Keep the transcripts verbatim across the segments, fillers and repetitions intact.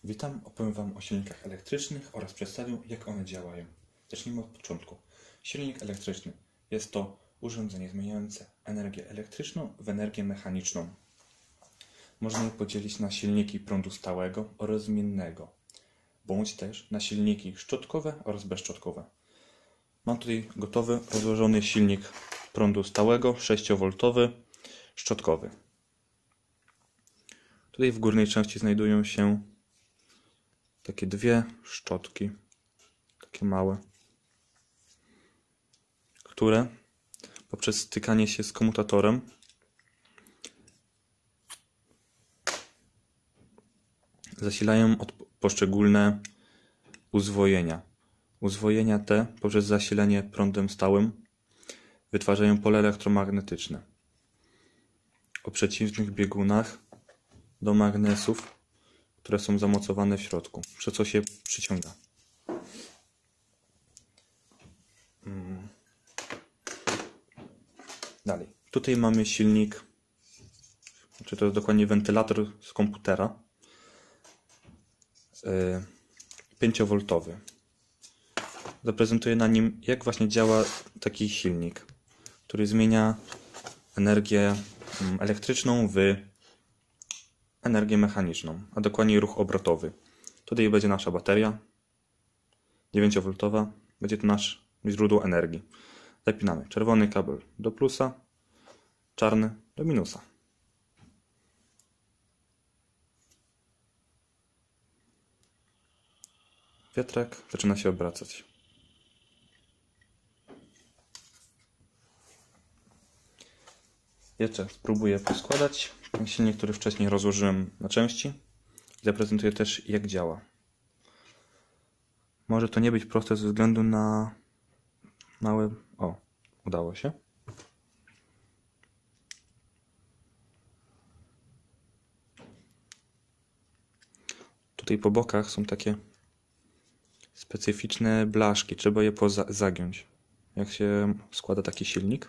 Witam, opowiem Wam o silnikach elektrycznych oraz przedstawię, jak one działają. Zacznijmy od początku. Silnik elektryczny jest to urządzenie zmieniające energię elektryczną w energię mechaniczną. Można je podzielić na silniki prądu stałego oraz zmiennego, bądź też na silniki szczotkowe oraz bezszczotkowe. Mam tutaj gotowy, rozłożony silnik prądu stałego, sześciowoltowy, szczotkowy. Tutaj w górnej części znajdują się takie dwie szczotki, takie małe, które poprzez stykanie się z komutatorem zasilają od poszczególne uzwojenia. Uzwojenia te poprzez zasilenie prądem stałym wytwarzają pole elektromagnetyczne o przeciwnych biegunach do magnesów, które są zamocowane w środku, przez co się przyciąga. Hmm. Dalej. Tutaj mamy silnik, czy to jest dokładnie wentylator z komputera, yy, pięciowoltowy. Zaprezentuję na nim, jak właśnie działa taki silnik, który zmienia energię elektryczną w energię mechaniczną, a dokładniej ruch obrotowy. Tutaj będzie nasza bateria dziewięciowoltowa, będzie to nasze źródło energii. Zapinamy czerwony kabel do plusa, czarny do minusa. Wiatrak zaczyna się obracać. Jeszcze spróbuję poskładać ten silnik, który wcześniej rozłożyłem na części, i zaprezentuję też, jak działa. Może to nie być proste ze względu na małe... O, udało się. Tutaj po bokach są takie specyficzne blaszki, trzeba je zagiąć. Jak się składa taki silnik.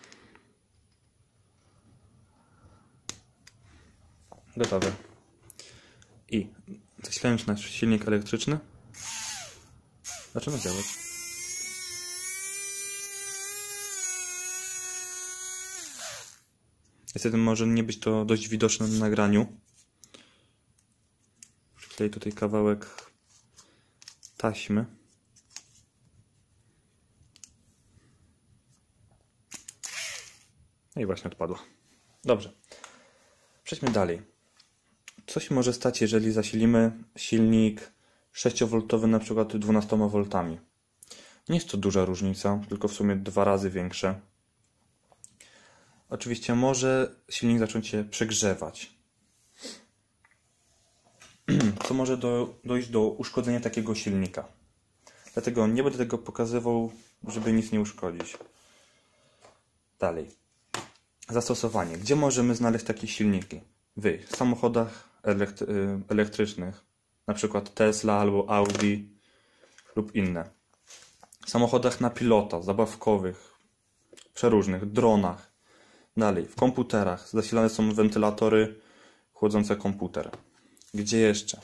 Gotowe. I zasilając nasz silnik elektryczny, zaczyna działać. Niestety może nie być to dość widoczne na nagraniu. Przykleję tutaj kawałek taśmy. No i właśnie odpadła. Dobrze. Przejdźmy dalej. Co się może stać, jeżeli zasilimy silnik sześciowoltowy na przykład dwunastoma woltami? Nie jest to duża różnica, tylko w sumie dwa razy większe. Oczywiście może silnik zacząć się przegrzewać. Co może do, dojść do uszkodzenia takiego silnika. Dlatego nie będę tego pokazywał, żeby nic nie uszkodzić. Dalej. Zastosowanie. Gdzie możemy znaleźć takie silniki? W samochodach elektrycznych, na przykład Tesla albo Audi lub inne. W samochodach na pilota, zabawkowych, przeróżnych, dronach. Dalej, w komputerach zasilane są wentylatory chłodzące komputer. Gdzie jeszcze?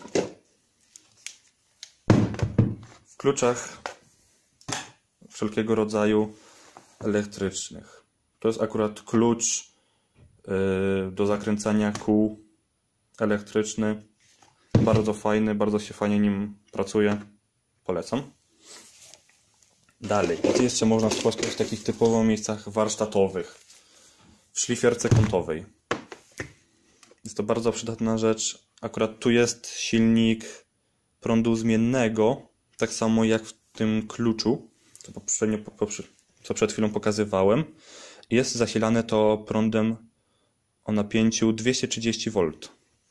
W kluczach wszelkiego rodzaju elektrycznych. To jest akurat klucz yy, do zakręcania kół elektryczny. Bardzo fajny, bardzo się fajnie nim pracuje. Polecam. Dalej, gdzie jeszcze można spotkać w takich typowo miejscach warsztatowych? W szlifierce kątowej. Jest to bardzo przydatna rzecz. Akurat tu jest silnik prądu zmiennego, tak samo jak w tym kluczu, co, poprzednio, co przed chwilą pokazywałem. Jest zasilane to prądem o napięciu dwieście trzydzieści wolt.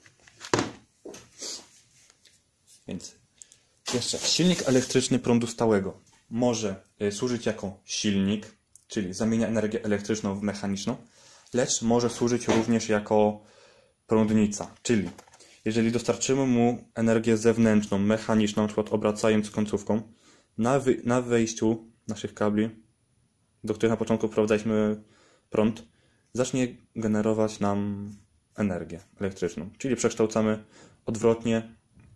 Więc jeszcze silnik elektryczny prądu stałego może służyć jako silnik, czyli zamienia energię elektryczną w mechaniczną, lecz może służyć również jako prądnica, czyli jeżeli dostarczymy mu energię zewnętrzną, mechaniczną, na przykład obracając końcówką, na, wy na wejściu naszych kabli, do których na początku wprowadzaliśmy prąd, zacznie generować nam energię elektryczną. Czyli przekształcamy odwrotnie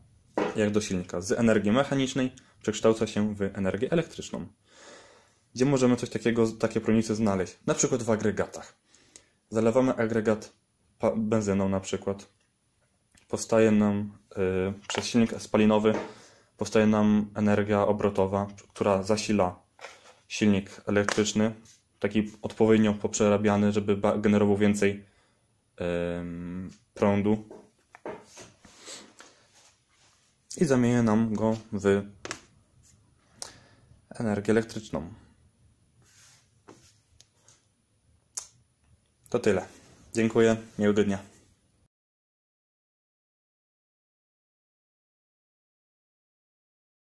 jak do silnika. Z energii mechanicznej przekształca się w energię elektryczną. Gdzie możemy coś takiego, takie prądnice znaleźć? Na przykład w agregatach. Zalewamy agregat benzyną na przykład. Powstaje nam yy, przez silnik spalinowy powstaje nam energia obrotowa, która zasila silnik elektryczny, taki odpowiednio poprzerabiany, żeby generował więcej yy, prądu i zamienia nam go w energię elektryczną. To tyle. Dziękuję. Miłego dnia.